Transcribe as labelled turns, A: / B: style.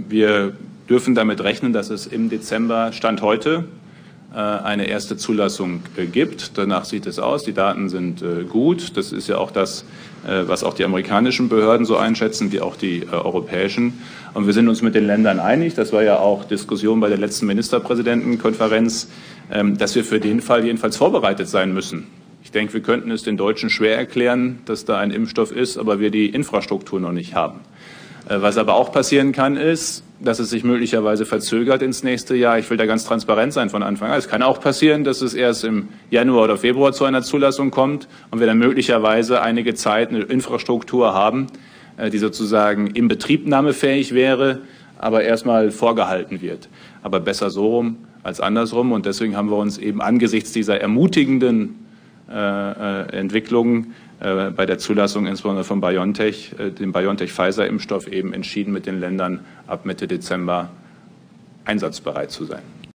A: Wir dürfen damit rechnen, dass es im Dezember, Stand heute, eine erste Zulassung gibt. Danach sieht es aus. Die Daten sind gut. Das ist ja auch das, was auch die amerikanischen Behörden so einschätzen, wie auch die europäischen. Und wir sind uns mit den Ländern einig, das war ja auch Diskussion bei der letzten Ministerpräsidentenkonferenz, dass wir für den Fall jedenfalls vorbereitet sein müssen. Ich denke, wir könnten es den Deutschen schwer erklären, dass da ein Impfstoff ist, aber wir die Infrastruktur noch nicht haben. Was aber auch passieren kann, ist, dass es sich möglicherweise verzögert ins nächste Jahr. Ich will da ganz transparent sein von Anfang an. Es kann auch passieren, dass es erst im Januar oder Februar zu einer Zulassung kommt und wir dann möglicherweise einige Zeit eine Infrastruktur haben, die sozusagen inbetriebnahmefähig wäre, aber erstmal vorgehalten wird. Aber besser so rum als andersrum. Und deswegen haben wir uns eben angesichts dieser ermutigenden Entwicklungen bei der Zulassung insbesondere von BioNTech, dem BioNTech-Pfizer-Impfstoff eben entschieden, mit den Ländern ab Mitte Dezember einsatzbereit zu sein.